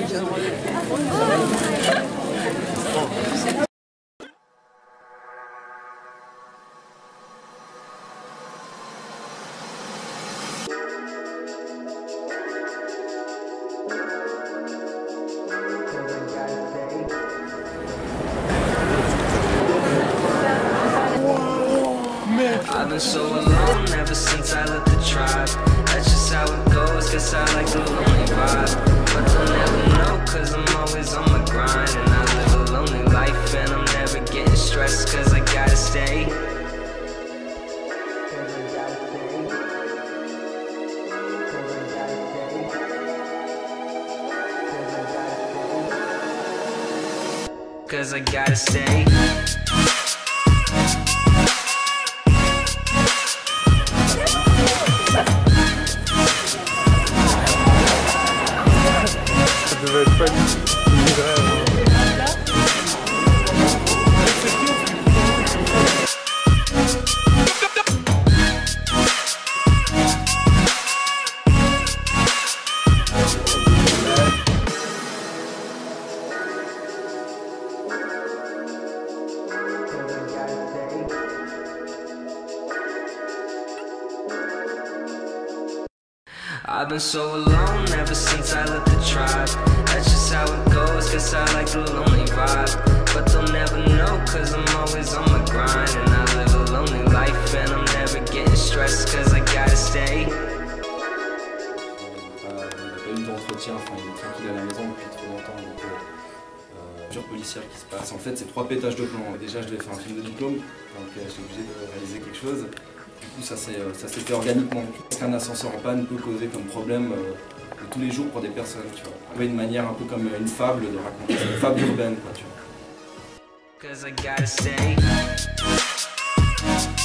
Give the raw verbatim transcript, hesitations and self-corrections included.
I've been so alone ever since I left the tribe. That's just how it goes, guess I like the lonely vibe. But they'll never know, cause I'm always on my grind. And I live a lonely life and I'm never getting stressed, cause I gotta stay. Cause I gotta stay. I've been so alone ever since I left the tribe. That's just how it goes, guess I like the lonely vibe. But they'll never know, cause I'm always on my grind. And I live a lonely life and I'm never getting stressed, cause I gotta stay. Il n'a pas eu d'entretien, enfin il est tranquille à la maison depuis trop longtemps. Donc, euh, mesure policière qui se passe. En fait, c'est trois pétages de plomb. Déjà, je devais faire un film de diplôme, donc euh, j'étais obligé de réaliser quelque chose. Du coup, ça s'est fait organiquement. Ce qu'un ascenseur en panne peut causer comme problème euh, de tous les jours pour des personnes, tu vois. Trouver une manière un peu comme une fable de raconter, une fable urbaine, quoi, tu vois.